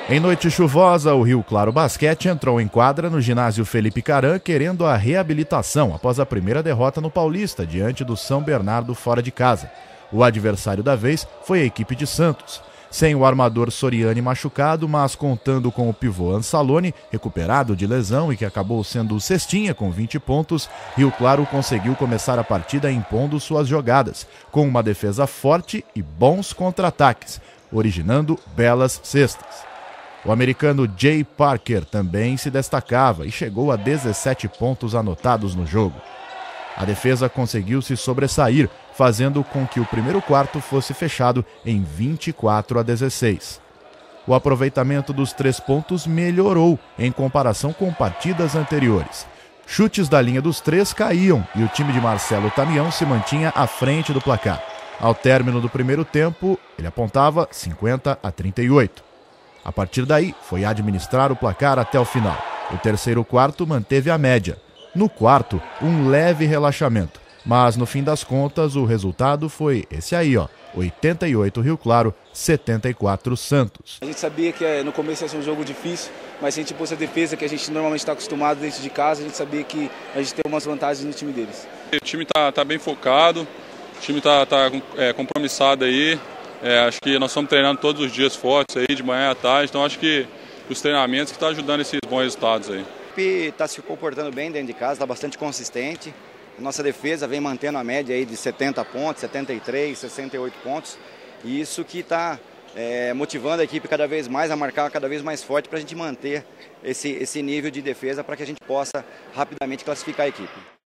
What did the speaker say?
Em noite chuvosa, o Rio Claro Basquete entrou em quadra no ginásio Felipe Caran querendo a reabilitação após a primeira derrota no Paulista diante do São Bernardo fora de casa. O adversário da vez foi a equipe de Santos. Sem o armador Soriani machucado, mas contando com o pivô Ansaloni, recuperado de lesão e que acabou sendo o cestinha com 20 pontos, Rio Claro conseguiu começar a partida impondo suas jogadas, com uma defesa forte e bons contra-ataques, originando belas cestas. O americano Jay Parker também se destacava e chegou a 17 pontos anotados no jogo. A defesa conseguiu se sobressair, fazendo com que o primeiro quarto fosse fechado em 24-16. O aproveitamento dos 3 pontos melhorou em comparação com partidas anteriores. Chutes da linha dos 3 caíam e o time de Marcelo Tamião se mantinha à frente do placar. Ao término do primeiro tempo, ele apontava 50-38. A partir daí, foi administrar o placar até o final. O terceiro quarto manteve a média. No quarto, um leve relaxamento. Mas, no fim das contas, o resultado foi esse aí, 88 Rio Claro, 74 Santos. A gente sabia que no começo ia ser um jogo difícil, mas se a gente pôs a defesa que a gente normalmente está acostumado dentro de casa, a gente sabia que a gente tem umas vantagens no time deles. O time tá bem focado, o time tá compromissado aí. Acho que nós estamos treinando todos os dias fortes aí, de manhã à tarde, então acho que os treinamentos que estão ajudando esses bons resultados aí. A equipe está se comportando bem dentro de casa, está bastante consistente. Nossa defesa vem mantendo a média aí de 70 pontos, 73, 68 pontos. E isso que está motivando a equipe cada vez mais a marcar cada vez mais forte para a gente manter esse nível de defesa para que a gente possa rapidamente classificar a equipe.